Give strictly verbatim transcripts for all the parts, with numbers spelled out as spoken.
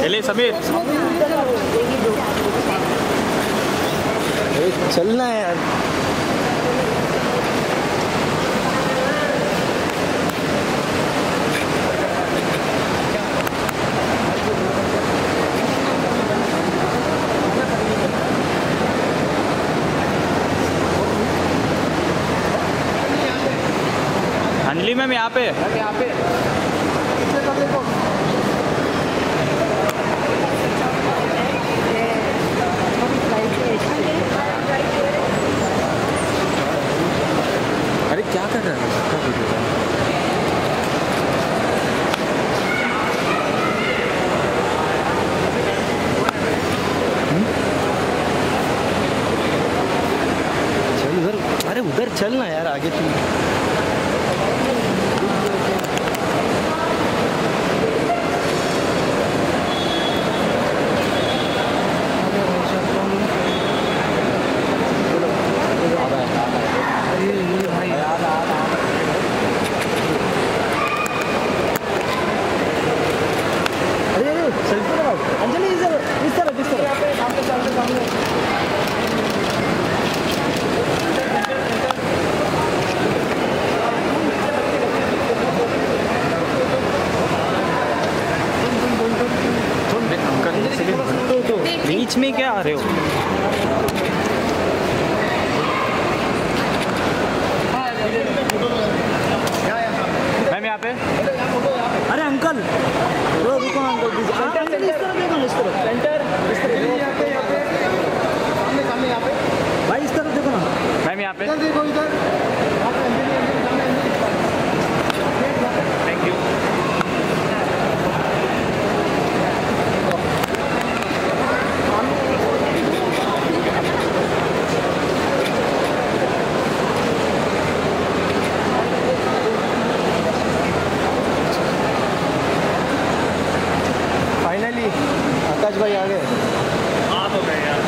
चले समीर, चलना है यार। अंजलि मैम यहाँ पे यहाँ पे अरे क्या कर रहा है? चल उधर, अरे उधर चल ना यार, आगे तू। अंजलि इधर, इस तरफ, इस तरफ सामने सामने सामने। बीच में क्या आ रहे हो? मैम यहाँ पे। अरे अंकल रुको रुको अंकल, अंकल इस तरफ देखो, इस तरफ सेंटर, इस तरफ यहाँ पे, यहाँ पे सामने सामने यहाँ पे भाई, इस तरफ देखो ना मैम यहाँ पे। इधर देखो, इधर थैंक यू। फाइनली आकाश भाई आ गए। हाँ तो गए यार।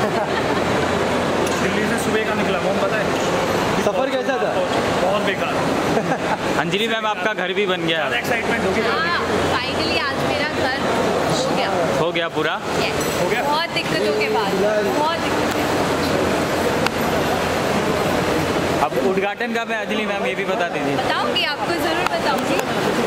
दिल्ली से सुबह का निकला हूँ, पता है सफ़र कैसा था? बहुत बेकार। अंजलि मैम आपका घर भी बन गया। एक्साइटमेंट हो गया। फाइनली आज मेरा घर हो गया। हो गया पूरा? हो गया। बहुत दिक्कतों के बाद, बहुत दिक्कत। अब उद्घाटन कब है अंजलि मैम, ये भी बता दीजिए। बताऊंगी आपको, ज़रूर बताऊंगी।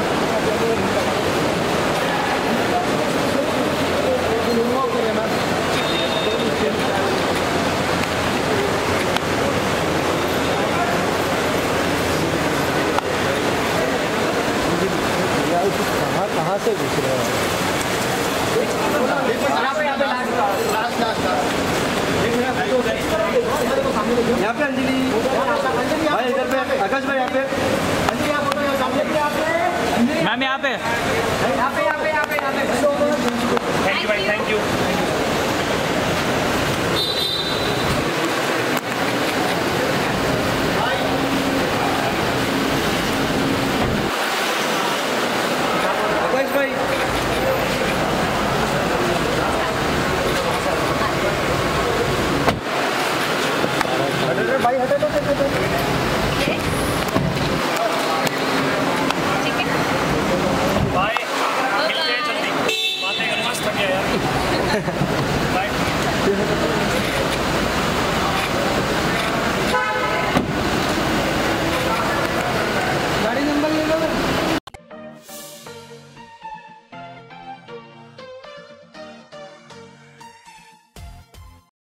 कहाँ कहाँ से घुस रहे हैं? यहाँ पे अंजलि भाई, इधर पे आकाश भाई, यहाँ पे अंजलि, यहाँ फोटो, यहाँ पे मैम यहाँ पे। यहाँ पे यहाँ पे यहाँ पे यहाँ पे थैंक यू भाई, थैंक यू। आकाश भाई भाई हटे तो बाय, मिलते हैं जल्दी, बातें करना मस्त लग गया यार। बाय।